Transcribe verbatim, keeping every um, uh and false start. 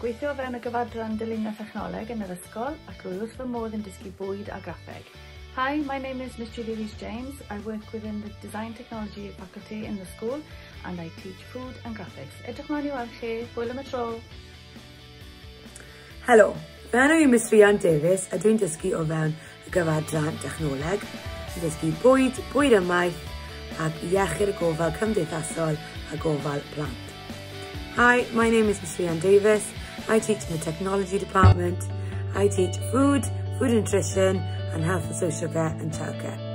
gweithio fewn y gyfadran dylunio technoleg yn yr ysgol ac rwy wrth fy modd yn dysgu bwyd a graffeg. Hi, my name is Miss Julie James. I work within the Design Technology faculty in the school and I teach food and graphics. Edrych mlaen i weld chi, hwyl am y tro. Helo, fe enw i Miss Rhian Davies a dwi'n dysgu o fewn y gyfadran Technoleg. Dwi'n dysgu bwyd, bwyd y maith ac iechyd y gofal cymdeithasol a gofal plant. Hi, my name is Miss Rhian Davies. I teach in the Technology department. I teach food, food nutrition and health and social care and childcare.